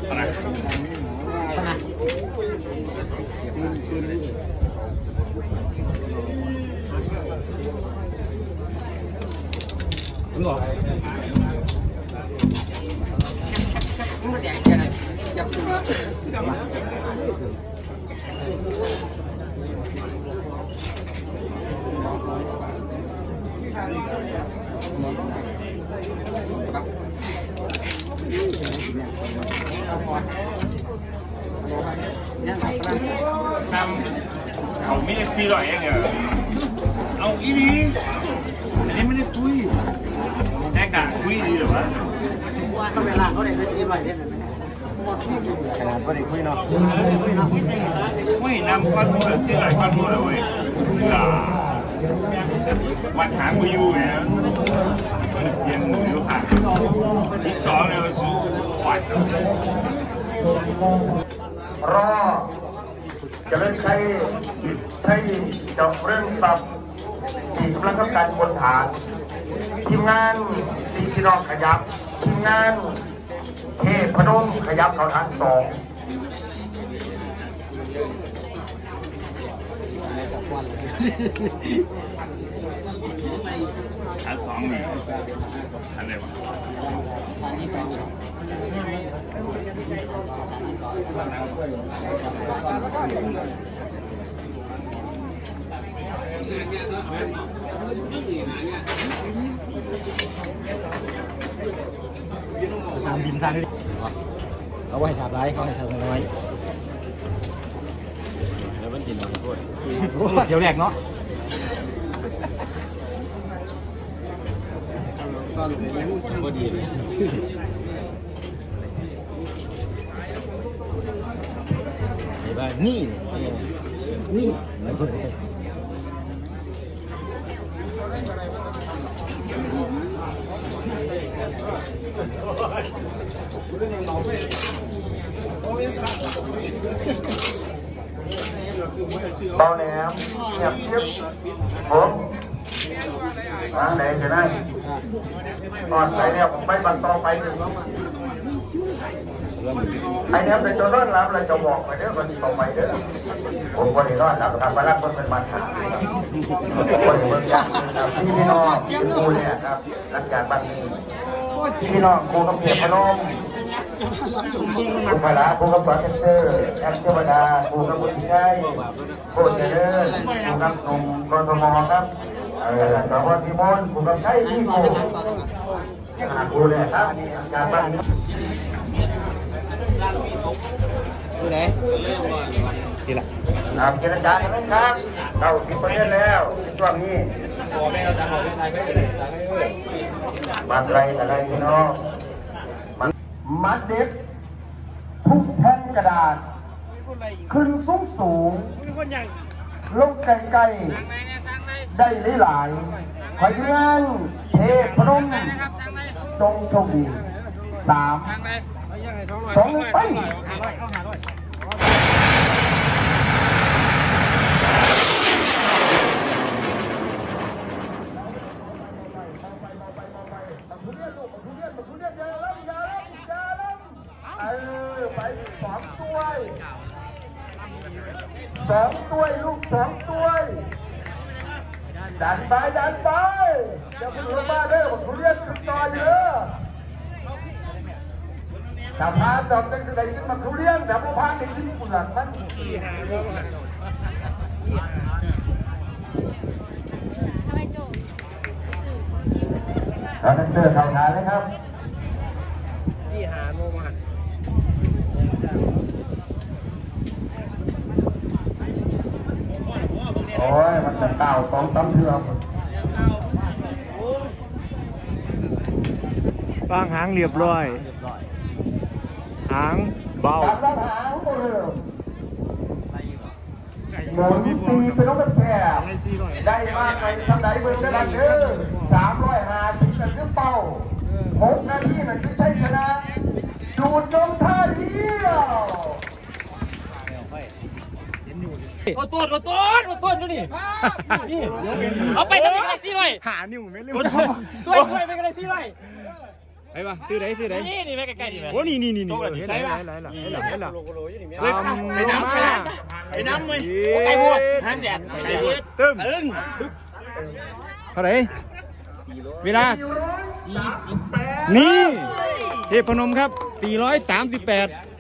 มึงบอกเขาไม่ได้ซีหรอกเองเหรอเอาอีนี่อันนี้ไม่ได้คุยแค่กะคุยดีหรือวะว่าเขาเวลาเขาได้เล่นที่ไรเนี่ยขนาดก็ได้คุยเนาะคุยนำก้อนมือซีหลายก้อนมือเลยเสือวัดหางมืออยู่เนี่ยยังมืออยู่ค่ะที่ต่อเนี่ยสู้วัดรอจะเล่นใช้เจาะเรื่องตับที่กำลังทำการบนฐานทีมงานสีพี่น้องขยับทีมงานเทพพนมขยับเขาฐาน2 ฐาน2นี่ฐานไหนวะตามบินซาด้วยเอาไว้ฉาบไรเขาให้ฉาบน้อยแล้วมันกินมาพูดเดี๋ยวแรกเนาะก็ดีเลยไอ้บ้านี่เบาแหลมเงียบเทียบผมไหนจะได้ตอนไหนเนี่ยผมไปบันต่อไปหนึ่งไอ้เนี่ยเป็นตัวรอดรับเลยจะบอกไปเด้อวันต่อไปเด้อผมคนนี้รอดรับทำไปรับคนเป็นบัตรหาคนเมืองยากพี่น้องครูเนี่ยครับรักการบ้านนี้พี่น้องครูกำเพียรพนมครูพละครูกำปราเซอร์แอปเทวดาครูกำบุญชัยโคตรเจริญครูกำหนุ่มกรทมครับสวัสดีมนครูกำชัยที่ครูเนี่ยครับการบ้านนี้ดูไหนนี่แหละเจรจากันเลยครับเราคิดไปแล้วช่วงนี้มาอะไรพี่น้องมัดเด็กทุกแผ่นกระดาษขึ้นสูงลงไกลๆได้หลายขอยืนเทพนมจงโชคดี3 2 ไปไป2 ตัวลูก2 ตัวดันไปจะพูดมาเด้อทุเรียนขึ้นต่อเยอะถ้าพาดอกจะได้ขึ้นมาทุเรียนแต่พอพาได้ขึ้นกุหลาบมันเราจะเจอข่าวสารเลยครับที่หาโมมาโอ้ยมันจะเต่า2-3 เทือกวางหางเรียบร้อยหางเบาหมุนตีเป็นลูกกระแทกได้มากไปทำไหนเบิ่งได้เด้อ350กันคือเป้า6 นาทีนั่นคือใช้ชนะดูดนมท่าเดียวโอ้ต้นดูนี่เอาไปทำอะไรสิเลยหานิ้วไม่เร็วด้วยไปกันเลยสิเลยไอ้ปะซื้อไหนซื้อไหนนี่แม่ใกล้ๆนี่แม่โอ้นี่เห็นหรอไปน้ำเลยไก่บวชห้ามแดดไก่บวชตึ้มเท่าไหร่เวลานี่เทพนมครับ438